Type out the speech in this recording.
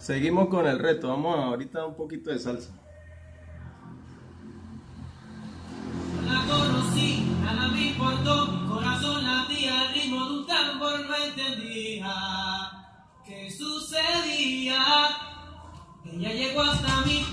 Seguimos con el reto, vamos ahorita a un poquito de salsa. La conocí, nada me importó, mi corazón latía al ritmo de un tambor, no entendía qué sucedía. Ella llegó hasta mí,